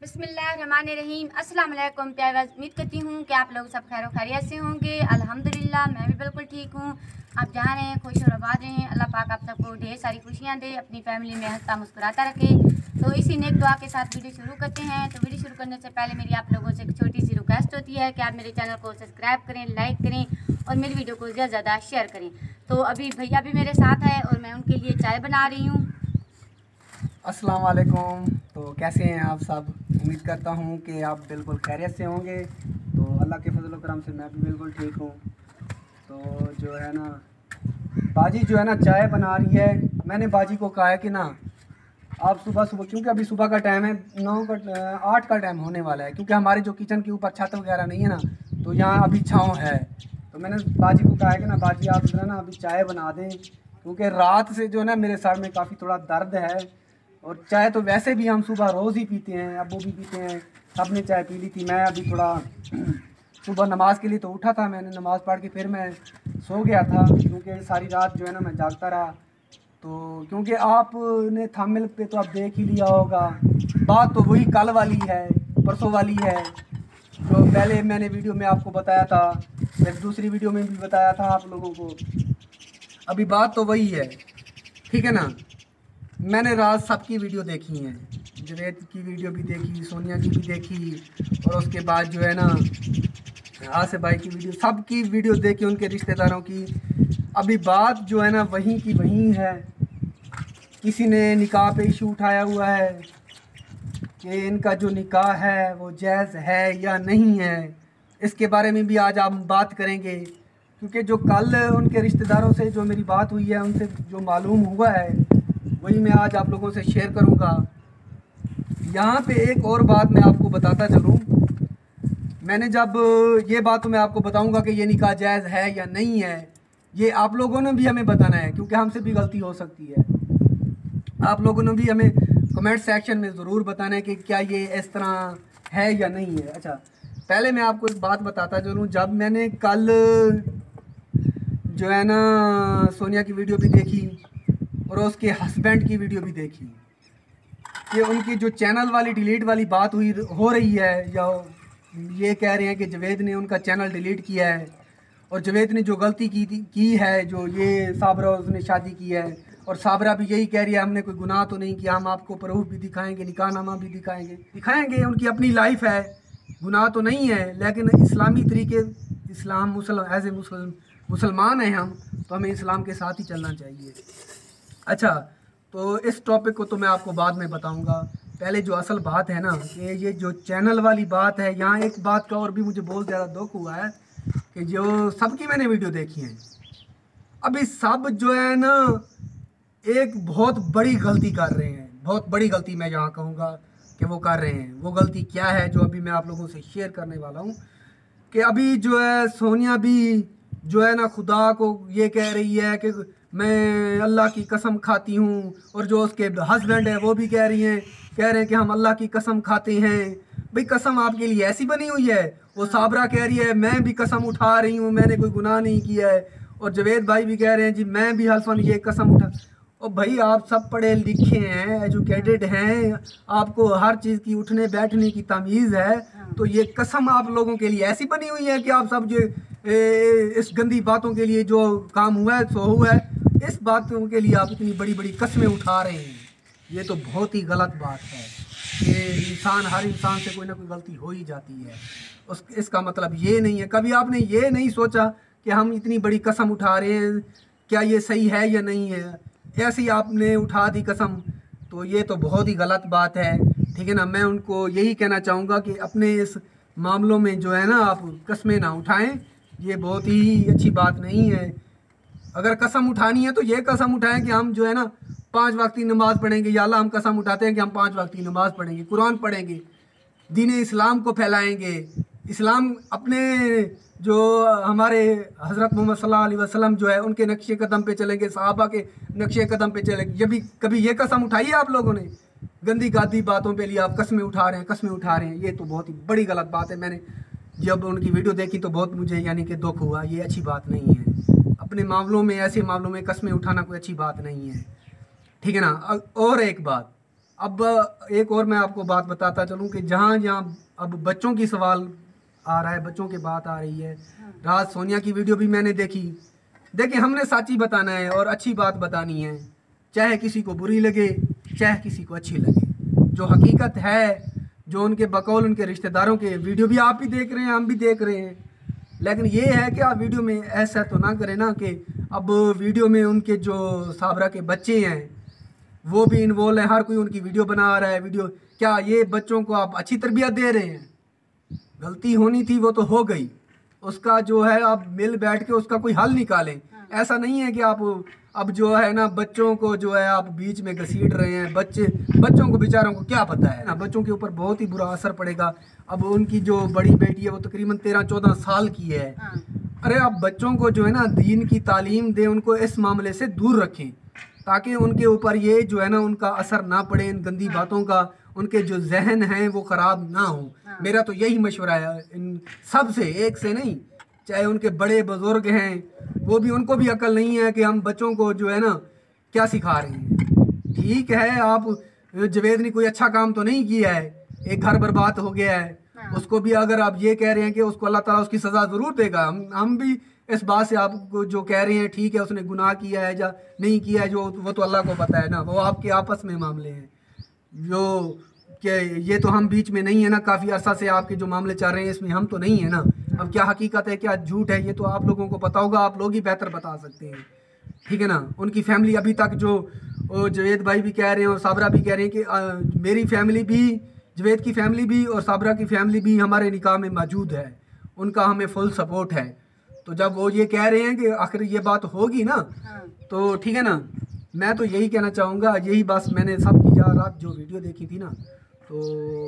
बिस्मिल्लाहिर्रहमानिर्रहीम। अस्सलाम वालेकुम। प्यारे, उम्मीद करती हूँ कि आप लोग सब खैर खैरियत से होंगे। अल्हम्दुलिल्लाह मैं भी बिल्कुल ठीक हूँ। आप जहाँ रहें खुश और आबाद रहें। अल्लाह पाक आप सबको ढेर सारी खुशियाँ दे, अपनी फैमिली में हंसता मुस्कुराता रखे। तो इसी नेक दुआ के साथ वीडियो शुरू करते हैं। तो वीडियो शुरू करने से पहले मेरी आप लोगों से एक छोटी सी रिक्वेस्ट होती है कि आप मेरे चैनल को सब्सक्राइब करें, लाइक करें और मेरी वीडियो को ज़्यादा से ज़्यादा शेयर करें। तो अभी भैया भी मेरे साथ है और मैं उनके लिए चाय बना रही हूँ। अस्सलाम वालेकुम। तो कैसे हैं आप सब? उम्मीद करता हूँ कि आप बिल्कुल खैरियत से होंगे। तो अल्लाह के फजल करम से मैं भी बिल्कुल ठीक हूँ। तो जो है ना, बाजी जो है ना चाय बना रही है। मैंने बाजी को कहा है कि ना आप सुबह सुबह, क्योंकि अभी सुबह का टाइम है, 8 का टाइम होने वाला है, क्योंकि हमारे जो किचन के ऊपर छत वगैरह नहीं है ना, तो यहाँ अभी छाँव है। तो मैंने बाजी को कहा है कि ना बाजी आप जो है ना अभी चाय बना दें, क्योंकि रात से जो है ना मेरे सर में काफ़ी थोड़ा दर्द है। और चाय तो वैसे भी हम सुबह रोज़ ही पीते हैं, अब वो भी पीते हैं, सब ने चाय पी ली थी। मैं अभी थोड़ा सुबह नमाज़ के लिए तो उठा था, मैंने नमाज़ पढ़ के फिर मैं सो गया था, क्योंकि सारी रात जो है ना मैं जागता रहा। तो क्योंकि आपने थंबनेल पे तो आप देख ही लिया होगा, बात तो वही कल वाली है, परसों वाली है, जो पहले मैंने वीडियो में आपको बताया था, फिर दूसरी वीडियो में भी बताया था आप लोगों को। अभी बात तो वही है, ठीक है ना। मैंने रात सबकी वीडियो देखी है, जवेद की वीडियो भी देखी, सोनिया की भी देखी, और उसके बाद जो है ना आसिफ भाई की वीडियो, सबकी वीडियो देखी, उनके रिश्तेदारों की। अभी बात जो है ना वहीं की वहीं है। किसी ने निकाह पे इशू उठाया हुआ है कि इनका जो निकाह है वो जायज़ है या नहीं है। इसके बारे में भी आज हम बात करेंगे, क्योंकि जो कल उनके रिश्तेदारों से जो मेरी बात हुई है, उनसे जो मालूम हुआ है वही मैं आज आप लोगों से शेयर करूंगा। यहाँ पे एक और बात मैं आपको बताता चलूँ। मैंने जब ये बात तो मैं आपको बताऊंगा कि ये निकाह जायज़ है या नहीं है, ये आप लोगों ने भी हमें बताना है, क्योंकि हमसे भी गलती हो सकती है। आप लोगों ने भी हमें कमेंट सेक्शन में ज़रूर बताना है कि क्या ये इस तरह है या नहीं है। अच्छा, पहले मैं आपको एक बात बताता चलूँ। जब मैंने कल जो है ना सोनिया की वीडियो भी देखी और उसके हस्बैंड की वीडियो भी देखी कि उनकी जो चैनल वाली डिलीट वाली बात हो रही है, या ये कह रहे हैं कि जवेद ने उनका चैनल डिलीट किया है, और जवेद ने जो गलती की है, जो ये साबरा उसने शादी की है, और साबरा भी यही कह रही है हमने कोई गुनाह तो नहीं किया, हम आपको प्रूफ भी दिखाएंगे, निकाहनामा भी दिखाएंगे। उनकी अपनी लाइफ है, गुनाह तो नहीं है, लेकिन इस्लामी तरीके, इस्लाम एज ए मुसलमान हैं हम, तो हमें इस्लाम के साथ ही चलना चाहिए। अच्छा, तो इस टॉपिक को तो मैं आपको बाद में बताऊंगा। पहले जो असल बात है ना, कि ये जो चैनल वाली बात है, यहाँ एक बात का और भी मुझे बहुत ज़्यादा दुख हुआ है कि जो सबकी मैंने वीडियो देखी है, अभी सब जो है ना एक बहुत बड़ी गलती कर रहे हैं। बहुत बड़ी गलती मैं यहाँ कहूँगा कि वो कर रहे हैं। वो गलती क्या है जो अभी मैं आप लोगों से शेयर करने वाला हूँ, कि अभी जो है सोनिया भी जो है ना खुदा को ये कह रही है कि मैं अल्लाह की कसम खाती हूँ, और जो उसके हस्बैंड है वो भी कह रहे हैं कि हम अल्लाह की कसम खाते हैं। भाई कसम आपके लिए ऐसी बनी हुई है? वो साबरा कह रही है मैं भी कसम उठा रही हूँ, मैंने कोई गुनाह नहीं किया है, और जवेद भाई भी कह रहे हैं जी मैं भी हल्फन ये कसम उठा। और भाई आप सब पढ़े लिखे हैं, एजुकेटेड हैं, आपको हर चीज़ की उठने बैठने की तमीज़ है, तो ये कसम आप लोगों के लिए ऐसी बनी हुई है कि आप सब जो इस गंदी बातों के लिए जो काम हुआ है सो हुआ है, इस बातों के लिए आप इतनी बड़ी बड़ी कस्में उठा रहे हैं। ये तो बहुत ही गलत बात है कि हर इंसान से कोई ना कोई गलती हो ही जाती है। इसका मतलब ये नहीं है, कभी आपने ये नहीं सोचा कि हम इतनी बड़ी कसम उठा रहे हैं, क्या ये सही है या नहीं है, ऐसे ही आपने उठा दी कसम, तो ये तो बहुत ही गलत बात है। ठीक है ना, मैं उनको यही कहना चाहूँगा कि अपने इस मामलों में जो है ना आप कस्में ना उठाएं, ये बहुत ही अच्छी बात नहीं है। अगर कसम उठानी है तो ये कसम उठाएं कि हम जो है ना 5 वक्त की नमाज़ पढ़ेंगे, या अल्लाह हम कसम उठाते हैं कि हम 5 वक्त की नमाज़ पढ़ेंगे, कुरान पढ़ेंगे, दीन इस्लाम को फैलाएंगे, इस्लाम अपने जो हमारे हज़रत मोहम्मद सल्लल्लाहु अलैहि वसल्लम जो है उनके नक्शे कदम पे चलेंगे, सहाबा के नक्शे कदम पे चलेंगे। ये भी कभी ये कसम उठाई है आप लोगों ने? गंदी गादी बातों पे लिए आप कस्में उठा रहे हैं, ये तो बहुत ही बड़ी गलत बात है। मैंने जब उनकी वीडियो देखी तो बहुत मुझे यानी कि दुख हुआ, ये अच्छी बात नहीं है। अपने ऐसे मामलों में कस्में उठाना कोई अच्छी बात नहीं है, ठीक है ना। और एक बात, अब एक और मैं आपको बात बताता चलूँ कि जहाँ जहाँ अब बच्चों की सवाल आ रहा है, बच्चों की बात आ रही है। रात सोनिया की वीडियो भी मैंने देखी। देखिए, हमने सच्ची बताना है और अच्छी बात बतानी है, चाहे किसी को बुरी लगे चाहे किसी को अच्छी लगे। जो हकीकत है, जो उनके बकौल उनके रिश्तेदारों के वीडियो भी आप भी देख रहे हैं, हम भी देख रहे हैं। लेकिन ये है कि आप वीडियो में ऐसा तो ना करें ना कि अब वीडियो में उनके जो साबरा के बच्चे हैं वो भी इन्वॉल्व हैं, हर कोई उनकी वीडियो बना रहा है। वीडियो क्या ये बच्चों को आप अच्छी तरबियत दे रहे हैं? गलती होनी थी वो तो हो गई, उसका जो है आप मिल बैठ के उसका कोई हल निकालें। ऐसा नहीं है कि आप अब जो है ना बच्चों को जो है आप बीच में घसीट रहे हैं। बच्चों को बेचारों को क्या पता है ना, बच्चों के ऊपर बहुत ही बुरा असर पड़ेगा। अब उनकी जो बड़ी बेटी है वो तकरीबन 13-14 साल की है। अरे आप बच्चों को जो है ना दीन की तालीम दें, उनको इस मामले से दूर रखें ताकि उनके ऊपर ये जो है ना उनका असर ना पड़े इन गंदी बातों का, उनके जो जहन हैं वो ख़राब ना हो। मेरा तो यही मशवरा है इन सब से, एक से नहीं। चाहे उनके बड़े बुजुर्ग हैं वो भी, उनको भी अकल नहीं है कि हम बच्चों को जो है ना क्या सिखा रहे हैं। ठीक है, आप जवेद ने कोई अच्छा काम तो नहीं किया है, एक घर बर्बाद हो गया है, उसको भी अगर आप ये कह रहे हैं कि उसको अल्लाह ताला उसकी सज़ा ज़रूर देगा। हम भी इस बात से आपको जो कह रहे हैं ठीक है, उसने गुनाह किया है या नहीं किया है, जो वो तो अल्लाह को पता है ना, वो आपके आपस में मामले हैं। जो कि ये तो हम बीच में नहीं है ना, काफ़ी अरसा से आपके जो मामले चल रहे हैं इसमें हम तो नहीं है ना। अब क्या हकीकत है क्या झूठ है ये तो आप लोगों को पता होगा, आप लोग ही बेहतर बता सकते हैं, ठीक है ना। उनकी फैमिली अभी तक जो जवेद भाई भी कह रहे हैं और साबरा भी कह रहे हैं कि मेरी फैमिली भी, जवेद की फैमिली भी और साबरा की फैमिली भी हमारे निकाह में मौजूद है, उनका हमें फुल सपोर्ट है। तो जब वो ये कह रहे हैं कि आखिर ये बात होगी ना तो ठीक है ना। मैं तो यही कहना चाहूँगा, यही बस मैंने सबकी रात जो वीडियो देखी थी ना तो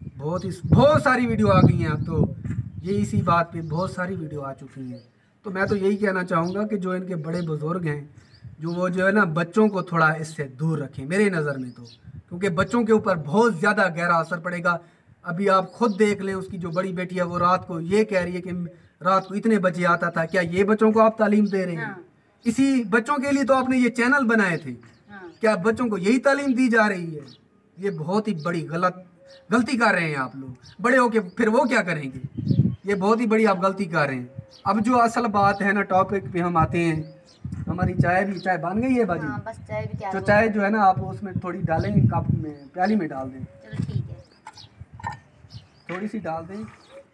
बहुत सारी वीडियो आ गई हैं। अब तो ये इसी बात पे बहुत सारी वीडियो आ चुकी हैं। तो मैं तो यही कहना चाहूँगा कि जो इनके बड़े बुजुर्ग हैं जो वो जो है ना बच्चों को थोड़ा इससे दूर रखें मेरे नज़र में, तो क्योंकि बच्चों के ऊपर बहुत ज़्यादा गहरा असर पड़ेगा। अभी आप खुद देख लें, उसकी जो बड़ी बेटी है वो रात को ये कह रही है कि रात को इतने बजे आता था। क्या ये बच्चों को आप तालीम दे रहे हैं? इसी बच्चों के लिए तो आपने ये चैनल बनाए थे। क्या बच्चों को यही तालीम दी जा रही है? ये बहुत ही बड़ी गलती कर रहे हैं आप लोग। बड़े होके फिर वो क्या करेंगे? ये बहुत ही बड़ी आप गलती कर रहे हैं। अब जो असल बात है ना, टॉपिक पे हम आते हैं। हमारी चाय बन गई है बाजी? बस चाय भी तैयार तो चाय जो है ना आप उसमें थोड़ी डालेंगे, कप में प्याली में डाल दें। चलो ठीक है, थोड़ी सी डाल दें।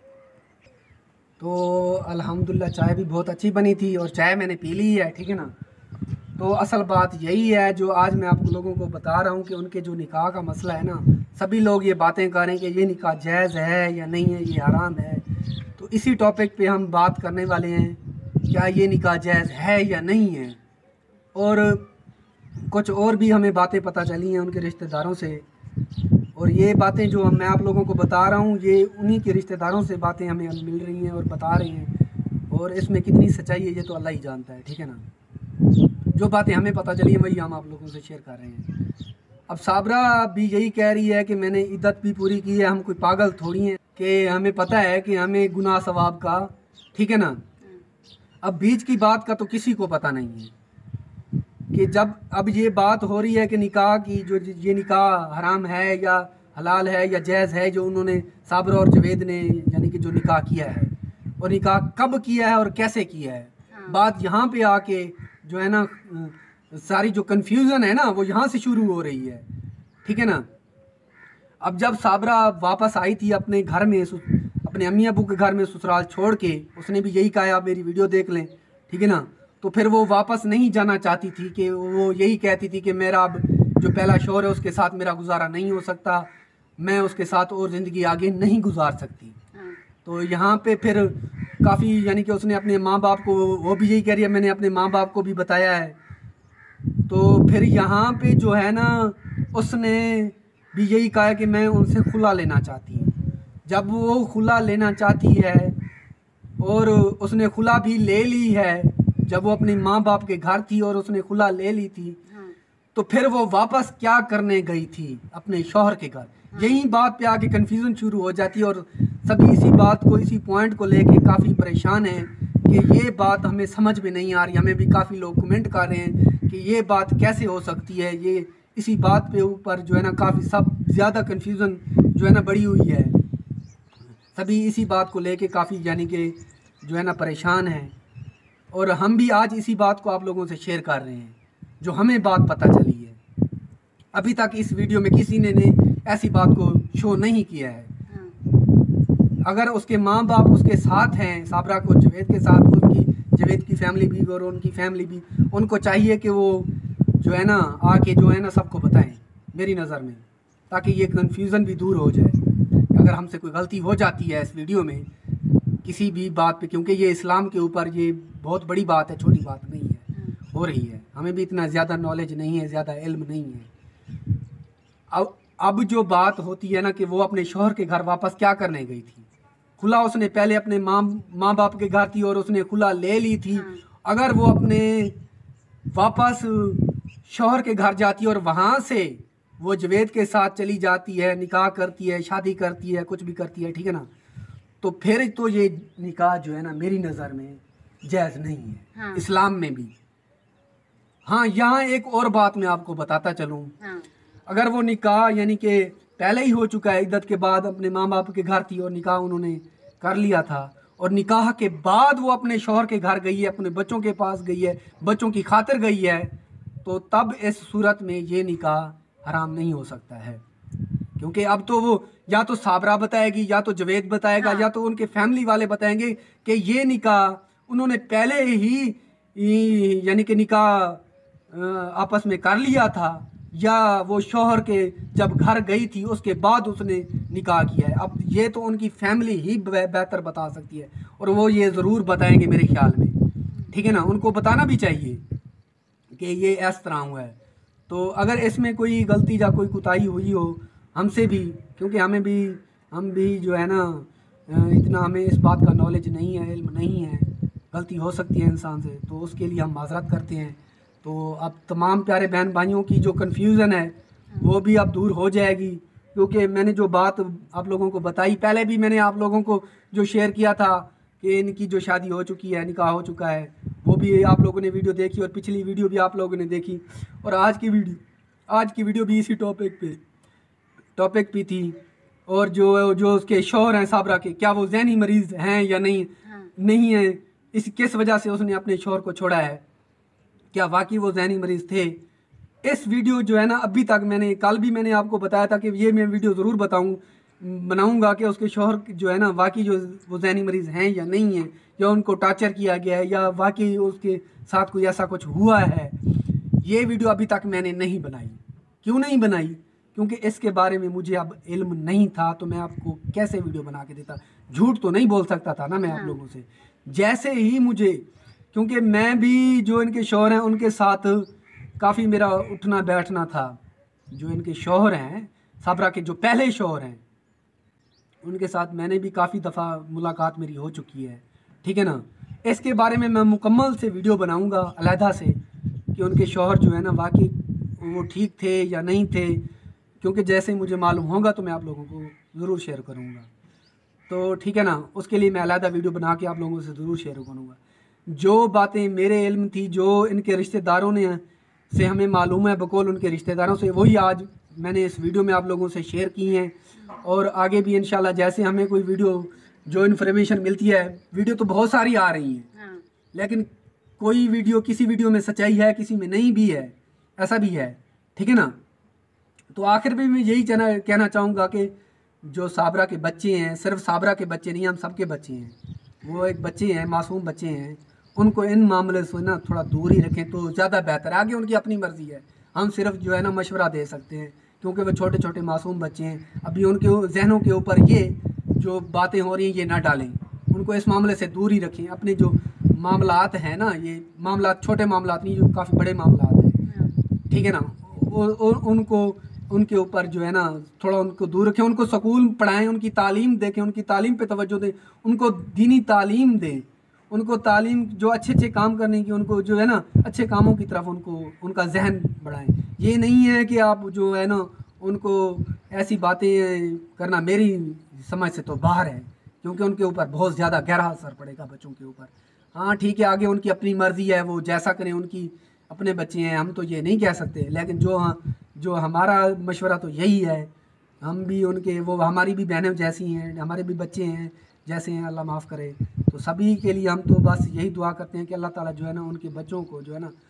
तो अल्हम्दुलिल्लाह चाय भी बहुत अच्छी बनी थी और चाय मैंने पी ली है, ठीक है ना। तो असल बात यही है जो आज मैं आप लोगों को बता रहा हूँ कि उनके जो निकाह का मसला है ना, सभी लोग ये बातें कर रहे हैं कि ये निकाह जायज़ है या नहीं है, ये हराम है। तो इसी टॉपिक पे हम बात करने वाले हैं, क्या ये निकाह जायज़ है या नहीं है। और कुछ और भी हमें बातें पता चली हैं उनके रिश्तेदारों से, और ये बातें जो मैं आप लोगों को बता रहा हूँ ये उन्हीं के रिश्तेदारों से बातें हमें मिल रही हैं और बता रहे हैं। और इसमें कितनी सच्चाई है ये तो अल्लाह ही जानता है, ठीक है ना। जो बातें हमें पता चली हैं वही हम आप लोगों से शेयर कर रहे हैं। अब साबरा भी यही कह रही है कि मैंने इद्दत भी पूरी की है, हम कोई पागल थोड़ी हैं कि हमें पता है कि हमें गुनाह सवाब का, ठीक है ना। अब बीच की बात का तो किसी को पता नहीं है कि जब अब ये बात हो रही है कि निकाह की, जो ये निकाह हराम है या हलाल है या जायज़ है, जो उन्होंने साबरा और जवेद ने यानी कि जो निकाह किया है, और निकाह कब किया है और कैसे किया है। बात यहाँ पे आके जो है ना सारी जो कन्फ्यूज़न है ना वो यहाँ से शुरू हो रही है, ठीक है ना। अब जब साबरा वापस आई थी अपने घर में, अपने अम्मी अबू के घर में ससुराल छोड़ के, उसने भी यही कहा आप मेरी वीडियो देख लें, ठीक है ना। तो फिर वो वापस नहीं जाना चाहती थी कि वो यही कहती थी कि मेरा अब जो पहला शौहर है उसके साथ मेरा गुजारा नहीं हो सकता, मैं उसके साथ और ज़िंदगी आगे नहीं गुजार सकती। तो यहाँ पे फिर काफ़ी यानी कि उसने अपने माँ बाप को, वो भी यही कह रही है, मैंने अपने माँ बाप को भी बताया है। तो फिर यहाँ पे जो है ना उसने भी यही कहा कि मैं उनसे खुला लेना चाहती हूँ। जब वो खुला लेना चाहती है और उसने खुला भी ले ली है, जब वो अपने माँ बाप के घर थी और उसने खुला ले ली थी, तो फिर वो वापस क्या करने गई थी? अपने शौहर के घर। यही बात पे आके कन्फ्यूज़न शुरू हो जाती है और सभी इसी बात को, इसी पॉइंट को लेके काफ़ी परेशान हैं कि ये बात हमें समझ में नहीं आ रही। हमें भी काफ़ी लोग कमेंट कर रहे हैं कि ये बात कैसे हो सकती है, ये इसी बात पे ऊपर जो है ना काफ़ी सब ज़्यादा कन्फ्यूज़न जो है ना बढ़ी हुई है। सभी इसी बात को लेके काफ़ी यानी कि जो है ना परेशान हैं, और हम भी आज इसी बात को आप लोगों से शेयर कर रहे हैं जो हमें बात पता चली है। अभी तक इस वीडियो में किसी ने ऐसी बात को शो नहीं किया है। अगर उसके माँ बाप उसके साथ हैं, साबरा को जवेद के साथ, उनकी जवेद की फैमिली भी और उनकी फैमिली भी, उनको चाहिए कि वो जो है ना आके जो है ना सबको बताएं मेरी नज़र में, ताकि ये कन्फ्यूज़न भी दूर हो जाए। अगर हमसे कोई गलती हो जाती है इस वीडियो में किसी भी बात पे, क्योंकि ये इस्लाम के ऊपर ये बहुत बड़ी बात है, छोटी बात नहीं है, हो रही है। हमें भी इतना ज़्यादा नॉलेज नहीं है, ज़्यादा इल्म नहीं है। अब जो बात होती है ना कि वो अपने शौहर के घर वापस क्या करने गई थी। खुला उसने पहले अपने माँ बाप के घर थी और उसने खुला ले ली थी। अगर वो अपने वापस शौहर के घर जाती है और वहाँ से वो जवेद के साथ चली जाती है, निकाह करती है, शादी करती है, कुछ भी करती है, ठीक है ना, तो फिर तो ये निकाह जो है ना मेरी नज़र में जायज़ नहीं है, इस्लाम में भी। हाँ, यहाँ एक और बात मैं आपको बताता चलूँ। अगर वो निकाह यानी कि पहले ही हो चुका है, इद्दत के बाद अपने माँ बाप के घर थी और निकाह उन्होंने कर लिया था, और निकाह के बाद वो अपने शौहर के घर गई है, अपने बच्चों के पास गई है, बच्चों की खातिर गई है, तो तब इस सूरत में ये निकाह हराम नहीं हो सकता है। क्योंकि अब तो वो या तो साबरा बताएगी, या तो जवेद बताएगा, या तो उनके फैमिली वाले बताएंगे कि ये निकाह उन्होंने पहले ही यानी कि निकाह आपस में कर लिया था, या वो शौहर के जब घर गई थी उसके बाद उसने निकाह किया है। अब ये तो उनकी फैमिली ही बेहतर बता सकती है, और वो ये ज़रूर बताएंगे मेरे ख्याल में, ठीक है ना। उनको बताना भी चाहिए कि ये इस तरह हुआ है। तो अगर इसमें कोई गलती या कोई कोताही हुई हो हमसे भी, क्योंकि हम भी जो है ना इतना हमें इस बात का नॉलेज नहीं है, इल्म नहीं है, गलती हो सकती है इंसान से, तो उसके लिए हम माज़रत करते हैं। तो अब तमाम प्यारे बहन भाइयों की जो कन्फ्यूज़न है वो भी अब दूर हो जाएगी, क्योंकि मैंने जो बात आप लोगों को बताई, पहले भी मैंने आप लोगों को जो शेयर किया था कि इनकी जो शादी हो चुकी है, निकाह हो चुका है, वो भी आप लोगों ने वीडियो देखी, और पिछली वीडियो भी आप लोगों ने देखी, और आज की वीडियो भी इसी टॉपिक पे थी। और जो उसके शौहर हैं साबरा के, क्या वो ज़हनी मरीज़ हैं या नहीं है, किस वजह से उसने अपने शौहर को छोड़ा है, क्या वाकई वो ज़हनी मरीज़ थे। इस वीडियो जो है ना अभी तक कल भी मैंने आपको बताया था कि ये मैं वीडियो ज़रूर बनाऊंगा कि उसके शौहर जो है ना वाकई जो वो ज़हनी मरीज़ हैं या नहीं है, या उनको टार्चर किया गया है, या वाकई उसके साथ कोई ऐसा कुछ हुआ है। ये वीडियो अभी तक मैंने नहीं बनाई। क्यों नहीं बनाई? क्योंकि इसके बारे में मुझे अब इल्म नहीं था, तो मैं आपको कैसे वीडियो बना के देता। झूठ तो नहीं बोल सकता था ना मैं आप लोगों से। जैसे ही मुझे, क्योंकि मैं भी जो इनके शौहर हैं उनके साथ काफ़ी मेरा उठना बैठना था। जो इनके शौहर हैं साबरा के, जो पहले शौहर हैं, उनके साथ मैंने भी काफ़ी दफ़ा मुलाकात मेरी हो चुकी है, ठीक है ना। इसके बारे में मैं मुकम्मल से वीडियो बनाऊंगा अलहदा से कि उनके शौहर जो है ना वाकई वो ठीक थे या नहीं थे, क्योंकि जैसे ही मुझे मालूम होगा तो मैं आप लोगों को ज़रूर शेयर करूँगा। तो ठीक है ना, उसके लिए मैं अलहदा वीडियो बना के आप लोगों से ज़रूर शेयर करूँगा। जो बातें मेरे इल्म थी, जो इनके रिश्तेदारों ने से हमें मालूम है बकौल उनके रिश्तेदारों से, वही आज मैंने इस वीडियो में आप लोगों से शेयर की हैं। और आगे भी इंशाल्लाह जैसे हमें कोई वीडियो जो इन्फॉर्मेशन मिलती है, वीडियो तो बहुत सारी आ रही हैं, लेकिन कोई वीडियो, किसी वीडियो में सच्चाई है, किसी में नहीं भी है, ऐसा भी है, ठीक है ना। तो आखिर में मैं यही कहना चाहूँगा कि जो साबरा के बच्चे हैं, सिर्फ साबरा के बच्चे नहीं, हम सबके बच्चे हैं, वो एक बच्चे हैं, मासूम बच्चे हैं, उनको इन मामले से ना थोड़ा दूर ही रखें तो ज़्यादा बेहतर है। आगे उनकी अपनी मर्ज़ी है, हम सिर्फ जो है ना मशवरा दे सकते हैं, क्योंकि वो छोटे छोटे मासूम बच्चे हैं। अभी उनके जहनों के ऊपर ये जो बातें हो रही हैं ये ना डालें, उनको इस मामले से दूर ही रखें। अपने जो मामलात हैं ना, ये मामलात छोटे मामलात नहीं, जो काफ़ी बड़े मामलात हैं, ठीक है ना, उनको उनके ऊपर जो है ना थोड़ा उनको दूर रखें। उनको स्कूल पढ़ाएं, उनकी तालीम देखें, उनकी तालीम पे तवज्जो दें, उनको दीनी तालीम दें, उनको तालीम जो अच्छे काम करने की, उनको जो है ना अच्छे कामों की तरफ उनका जहन बढ़ाएं। ये नहीं है कि आप जो है ना उनको ऐसी बातें करना मेरी समझ से तो बाहर है, क्योंकि उनके ऊपर बहुत ज़्यादा गहरा असर पड़ेगा बच्चों के ऊपर। हाँ ठीक है, आगे उनकी अपनी मर्ज़ी है, वो जैसा करें, उनकी अपने बच्चे हैं, हम तो ये नहीं कह सकते, लेकिन जो हाँ जो हमारा मशवरा तो यही है, हम भी उनके, वो हमारी भी बहनें जैसी हैं, हमारे भी बच्चे हैं जैसे हैं, अल्लाह माफ़ करे। तो सभी के लिए हम तो बस यही दुआ करते हैं कि अल्लाह ताला जो है ना उनके बच्चों को जो है ना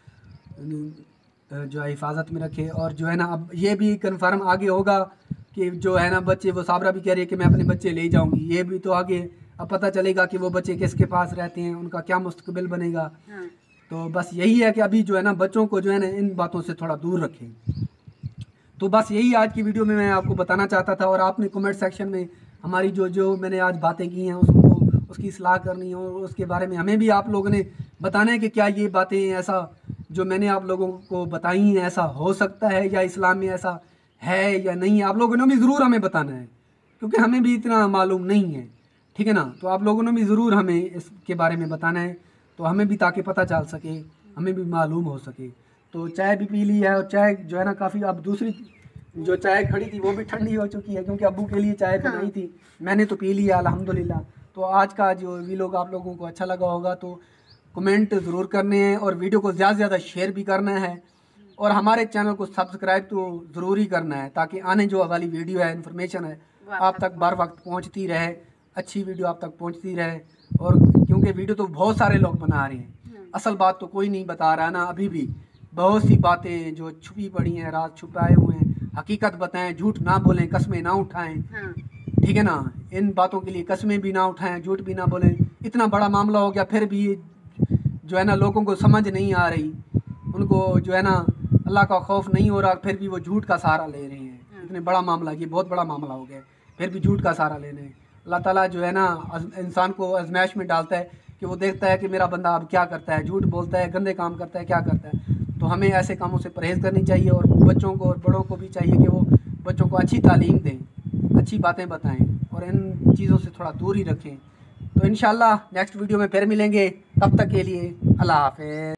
जो है हिफाजत में रखे। और जो है ना अब ये भी कंफर्म आगे होगा कि जो है ना बच्चे, वो साबरा भी कह रही है कि मैं अपने बच्चे ले जाऊंगी, ये भी तो आगे अब पता चलेगा कि वो बच्चे किसके पास रहते हैं, उनका क्या मुस्तकबिल बनेगा। हाँ। तो बस यही है कि अभी जो है ना बच्चों को जो है ना इन बातों से थोड़ा दूर रखें। तो बस यही आज की वीडियो में मैं आपको बताना चाहता था। और आपने कमेंट सेक्शन में हमारी जो मैंने आज बातें की हैं उसकी इस्लाह करनी है, और उसके बारे में हमें भी आप लोगों ने बताना है कि क्या ये बातें ऐसा जो मैंने आप लोगों को बताई हैं ऐसा हो सकता है या इस्लाम में ऐसा है या नहीं। आप लोगों ने भी ज़रूर हमें बताना है, क्योंकि हमें भी इतना मालूम नहीं है, ठीक है ना। तो आप लोगों ने भी ज़रूर हमें इसके बारे में बताना है, तो हमें भी ताकि पता चल सके, हमें भी मालूम हो सके। तो चाय भी पी ली है, और चाय जो है ना काफ़ी, अब दूसरी जो चाय खड़ी थी वो भी ठंडी हो चुकी है, क्योंकि अब्बू के लिए चाय बनाई थी, मैंने तो पी लिया अल्हम्दुलिल्लाह। तो आज का जो वीलॉग आप लोगों को अच्छा लगा होगा तो कमेंट ज़रूर करने हैं, और वीडियो को ज़्यादा से ज़्यादा शेयर भी करना है, और हमारे चैनल को सब्सक्राइब तो ज़रूर ही करना है, ताकि आने जो वाली वीडियो है, इन्फॉर्मेशन है, आप तक बर वक्त पहुँचती रहे, अच्छी वीडियो आप तक पहुँचती रहे। और क्योंकि वीडियो तो बहुत सारे लोग बना रहे हैं, असल बात तो कोई नहीं बता रहा है ना, अभी भी बहुत सी बातें जो छुपी पड़ी हैं, राज छुपाए हुए हैं, हकीकत बताएं, झूठ ना बोलें, कस्में ना उठाएं, ठीक है ना। इन बातों के लिए कस्में भी ना उठाएं, झूठ भी ना बोलें। इतना बड़ा मामला हो गया फिर भी जो है ना लोगों को समझ नहीं आ रही, उनको जो है ना अल्लाह का खौफ नहीं हो रहा, फिर भी वो झूठ का सहारा ले रहे हैं। इतने बड़ा मामला, ये बहुत बड़ा मामला हो गया, फिर भी झूठ का सहारा ले रहे हैं। अल्लाह ताला जो है ना इंसान को आजमाइश में डालता है कि वो देखता है कि मेरा बंदा अब क्या करता है, झूठ बोलता है, गंदे काम करता है, क्या करता है। तो हमें ऐसे कामों से परहेज़ करनी चाहिए, और बच्चों को और बड़ों को भी चाहिए कि वो बच्चों को अच्छी तालीम दें, अच्छी बातें बताएं, और इन चीज़ों से थोड़ा दूर ही रखें। तो इंशाल्लाह नेक्स्ट वीडियो में फिर मिलेंगे, तब तक के लिए अल्लाह हाफ़िज़।